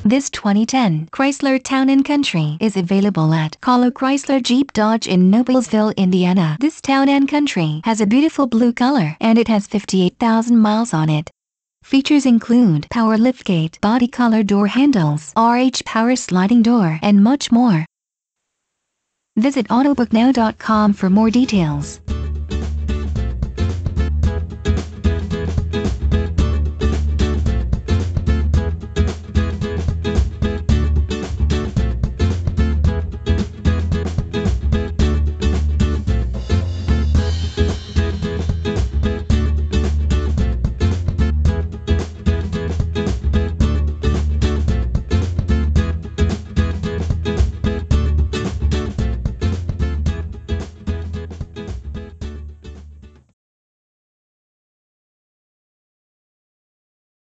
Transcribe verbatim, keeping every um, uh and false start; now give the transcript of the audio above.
This twenty ten Chrysler Town and Country is available at Kahlo Chrysler Jeep Dodge in Noblesville, Indiana. This Town and Country has a beautiful blue color and it has fifty-eight thousand miles on it. Features include power liftgate, body color door handles, R H power sliding door, and much more. Visit autobook now dot com for more details.